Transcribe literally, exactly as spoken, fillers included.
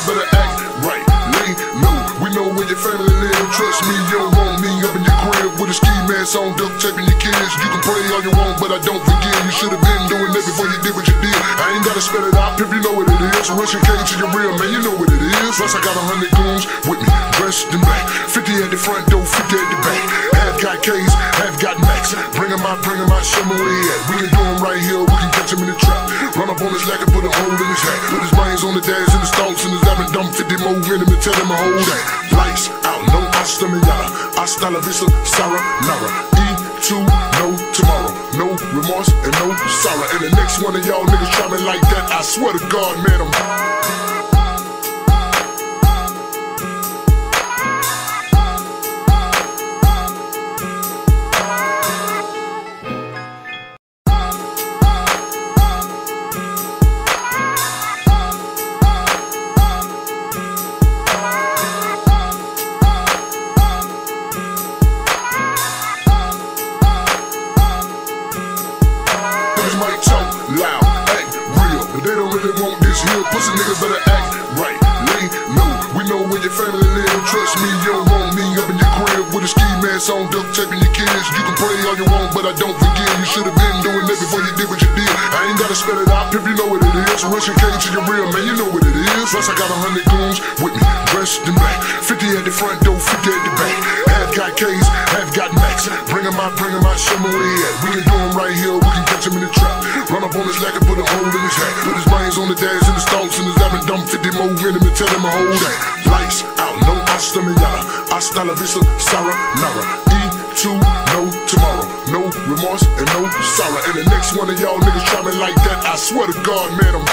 better act right. Lay low, we know where your family live. Trust me, you don't want me up in your crib with a ski mask on, duct taping your kids. You can pray all you want, but I don't forgive. You should have been doing that before you did what you did. I ain't gotta spell it out if you know what it is. Russian came to your real man, you know what it is. Plus I got a hundred goons with me, dressed in black. Fifty at the front door, fifty at the back. Half got K's, half got Max. Bring 'em out, bring 'em out, show 'em where he at. We can do 'em right here, we can catch him in the trap. Run up on his leg and put a hole in his hat. Put his brains on the dash and his thoughts and his lemon dump. Fifty more in him and tell him to hold that. Lights out, no hasta mañana. Hasta la vista, sayonara. E two, no tomorrow. No remorse and no sorrow. And the next one of y'all niggas try me like that, I swear to God, man, I'm might talk loud, act real, but they don't really want this here. Pussy niggas better act right, lay low. We know where your family live. Trust me, you don't want me up in your crib with a ski mask on, duct taping your kids. You can pray all you want, but I don't forgive. You should have been doing that before you did what you did. I ain't gotta spell it out if you know what it is. Russian came to your real man, you know what it is. Plus I got a hundred goons with me, dressed in black. Fifty at the front door, fifty at the back. Half got K's, half got Max. Bring 'em out, bring 'em out, show 'em where he at. We can do 'em right here, we can catch him in the trap. Run up on his leg and put a hole in his hat. Put his brains on the dash and his thoughts and his lemon dump. Fifty more in him and tell him to hold that. Lights out, no hasta mañana. Hasta la vista, sayonara. E two, no tomorrow. No remorse and no sorrow. And the next one of y'all niggas try me like that, I swear to God, man, I'm